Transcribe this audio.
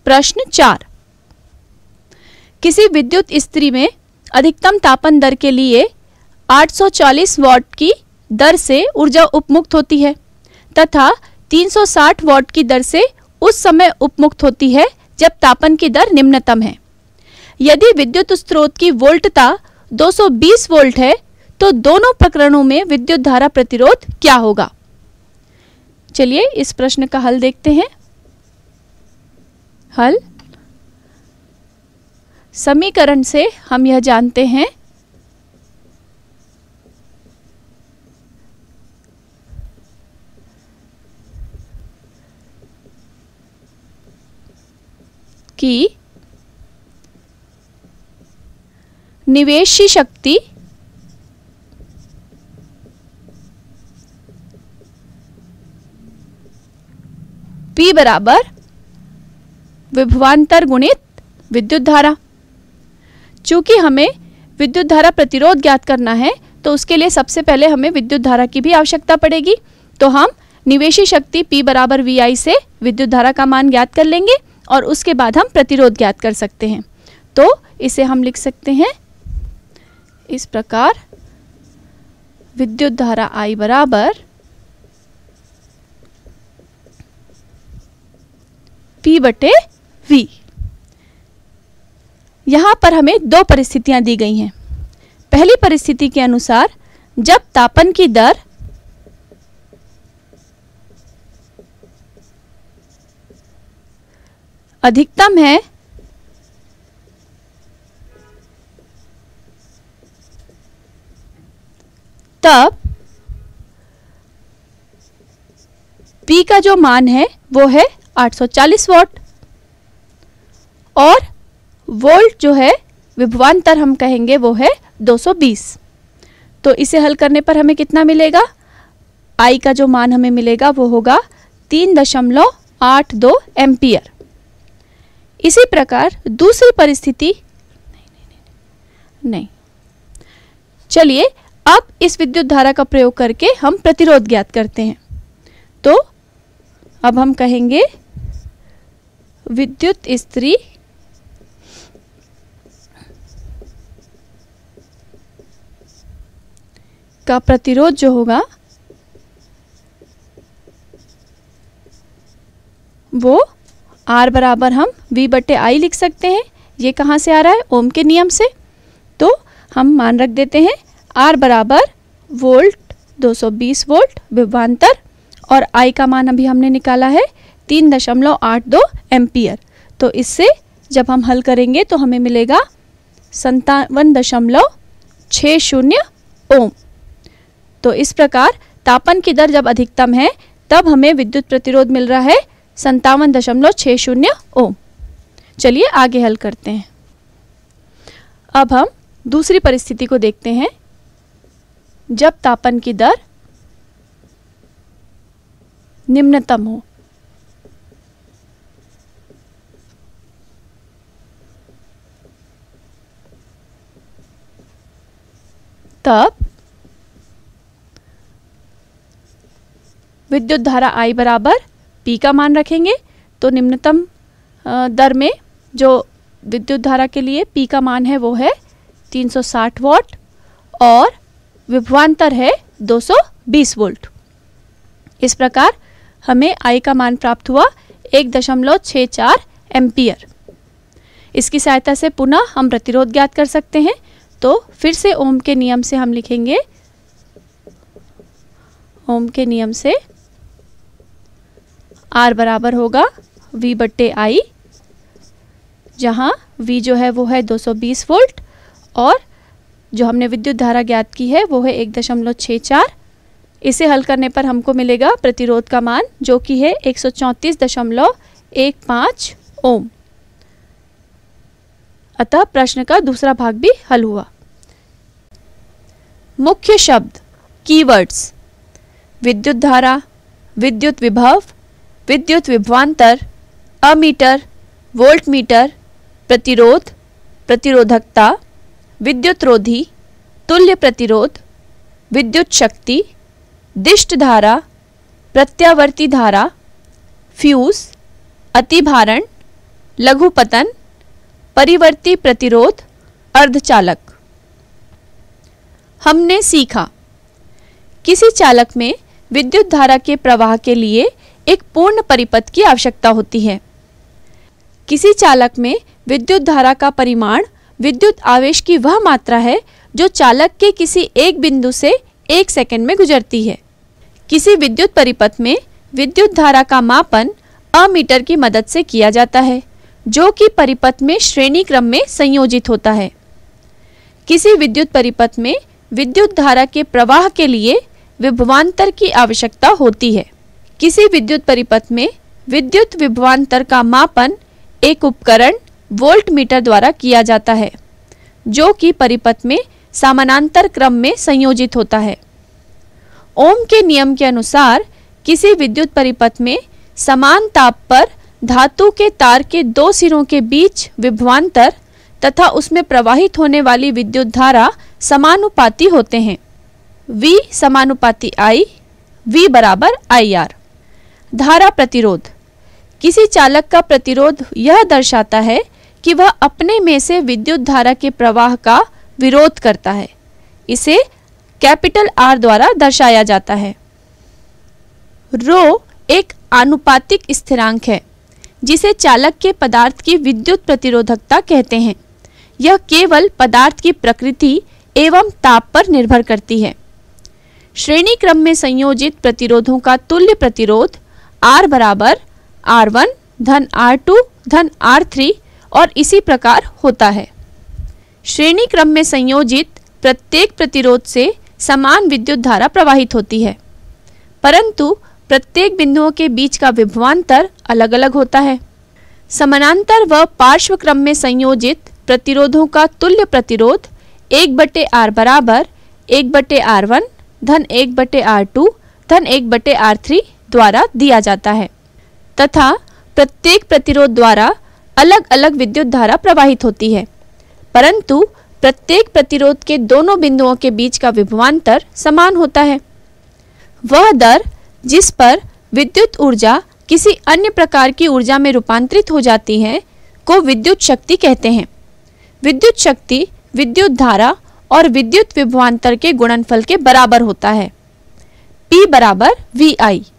प्रश्न 4, किसी विद्युत इस्त्री में अधिकतम तापन दर के लिए 840 वॉट की दर से ऊर्जा उपमुक्त होती है तथा 360 वॉट की दर से उस समय उपमुक्त होती है जब तापन की दर निम्नतम है। यदि विद्युत स्रोत की वोल्टता 220 वोल्ट है तो दोनों प्रकरणों में विद्युत धारा प्रतिरोध क्या होगा? चलिए इस प्रश्न का हल देखते हैं। हल, समीकरण से हम यह जानते हैं कि निवेशी शक्ति P बराबर विभवांतर गुणित विद्युत धारा। चूंकि हमें विद्युत धारा प्रतिरोध ज्ञात करना है तो उसके लिए सबसे पहले हमें विद्युत धारा की भी आवश्यकता पड़ेगी, तो हम निवेशी शक्ति P बराबर VI से विद्युत धारा का मान ज्ञात कर लेंगे और उसके बाद हम प्रतिरोध ज्ञात कर सकते हैं। तो इसे हम लिख सकते हैं इस प्रकार, विद्युत धारा I बराबर P बटे V। यहाँ पर हमें दो परिस्थितियां दी गई हैं। पहली परिस्थिति के अनुसार जब तापन की दर अधिकतम है तब P का जो मान है वो है 840 वॉट और वोल्ट जो है विभवांतर हम कहेंगे वो है 220। तो इसे हल करने पर हमें कितना मिलेगा? I का जो मान हमें मिलेगा वो होगा 3.82 एम्पियर। इसी प्रकार दूसरी परिस्थिति नहीं, चलिए अब इस विद्युत धारा का प्रयोग करके हम प्रतिरोध ज्ञात करते हैं। तो अब हम कहेंगे विद्युत इस्त्री का प्रतिरोध जो होगा वो R बराबर हम V बटे I लिख सकते हैं। ये कहाँ से आ रहा है? ओम के नियम से। तो हम मान रख देते हैं R बराबर वोल्ट 220 वोल्ट विभवांतर और I का मान अभी हमने निकाला है 3.82 एम्पियर। तो इससे जब हम हल करेंगे तो हमें मिलेगा 57.60 ओम। तो इस प्रकार तापन की दर जब अधिकतम है तब हमें विद्युत प्रतिरोध मिल रहा है 57.60 ओम। चलिए आगे हल करते हैं। अब हम दूसरी परिस्थिति को देखते हैं। जब तापन की दर निम्नतम हो तब विद्युत धारा I बराबर P का मान रखेंगे। तो निम्नतम दर में जो विद्युत धारा के लिए P का मान है वो है 360 वॉट और विभवांतर है 220 वोल्ट। इस प्रकार हमें I का मान प्राप्त हुआ 1.64 एम्पियर। इसकी सहायता से पुनः हम प्रतिरोध ज्ञात कर सकते हैं। तो फिर से ओम के नियम से हम लिखेंगे, ओम के नियम से R बराबर होगा V बट्टे I, जहाँ V जो है वो है 220 वोल्ट और जो हमने विद्युत धारा ज्ञात की है वो है 1.64। इसे हल करने पर हमको मिलेगा प्रतिरोध का मान जो कि है 134.15 ओम। अतः प्रश्न का दूसरा भाग भी हल हुआ। मुख्य शब्द कीवर्ड्स: विद्युत धारा, विद्युत विभव, विद्युत विभवांतर, अमीटर, वोल्टमीटर, प्रतिरोध, प्रतिरोधकता, विद्युत रोधी, तुल्य प्रतिरोध, विद्युत शक्ति, दिष्ट धारा, प्रत्यावर्ती धारा, फ्यूज, अतिभारण, लघुपतन, परिवर्ती प्रतिरोध, अर्धचालक। हमने सीखा, किसी चालक में विद्युत धारा के प्रवाह के लिए एक पूर्ण परिपथ की आवश्यकता होती है। किसी चालक में विद्युत धारा का परिमाण विद्युत आवेश की वह मात्रा है जो चालक के किसी एक बिंदु से 1 सेकंड में गुजरती है। किसी विद्युत परिपथ में विद्युत धारा का मापन अमीटर की मदद से किया जाता है, जो कि परिपथ में श्रेणी क्रम में संयोजित होता है। किसी विद्युत परिपथ में विद्युत धारा के प्रवाह के लिए विभवांतर की आवश्यकता होती है। किसी विद्युत परिपथ में विद्युत विभवांतर का मापन एक उपकरण वोल्ट मीटर द्वारा किया जाता है, जो कि परिपथ में समानांतर क्रम में संयोजित होता है। ओम के नियम के अनुसार किसी विद्युत परिपथ में समान ताप पर धातु के तार के 2 सिरों के बीच विभवांतर तथा उसमें प्रवाहित होने वाली विद्युत धारा समानुपाती होते हैं। V समानुपाती I, V बराबर IR। धारा प्रतिरोध, किसी चालक का प्रतिरोध यह दर्शाता है कि वह अपने में से विद्युत धारा के प्रवाह का विरोध करता है। इसे कैपिटल R द्वारा दर्शाया जाता है। रो एक आनुपातिक स्थिरांक है जिसे चालक के पदार्थ की विद्युत प्रतिरोधकता कहते हैं। यह केवल पदार्थ की प्रकृति एवं ताप पर निर्भर करती है। श्रेणी क्रम में संयोजित प्रतिरोधों का तुल्य प्रतिरोध R बराबर R1 धन R2 धन R3 और इसी प्रकार होता है। श्रेणी क्रम में संयोजित प्रत्येक प्रतिरोध से समान विद्युत धारा प्रवाहित होती है, परंतु प्रत्येक बिंदुओं के बीच का विभवांतर अलग अलग होता है। समानांतर व पार्श्व क्रम में संयोजित प्रतिरोधों का तुल्य प्रतिरोध 1/R बराबर 1/R1 धन 1/R2 धन 1/R3 द्वारा दिया जाता है तथा प्रत्येक प्रतिरोध द्वारा अलग अलग विद्युत धारा प्रवाहित होती है, परंतु प्रत्येक प्रतिरोध के दोनों बिंदुओं के बीच का विभवांतर समान होता है। वह दर जिस पर विद्युत ऊर्जा किसी अन्य प्रकार की ऊर्जा में रूपांतरित हो जाती है को विद्युत शक्ति कहते हैं। विद्युत शक्ति विद्युत धारा और विद्युत विभवांतर के गुणनफल के बराबर होता है। P बराबर VI।